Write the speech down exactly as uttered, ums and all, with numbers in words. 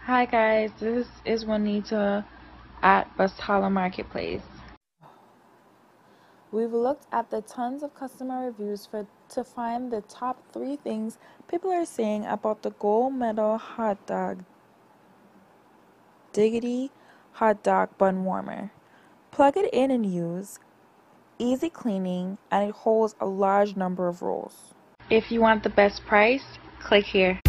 Hi guys, this is Juanita at Buzztala Marketplace. We've looked at the tons of customer reviews for to find the top three things people are saying about the gold medal hot dog Diggity hot dog bun warmer. Plug it in and use, easy cleaning, and it holds a large number of rolls. If you want the best price, click here.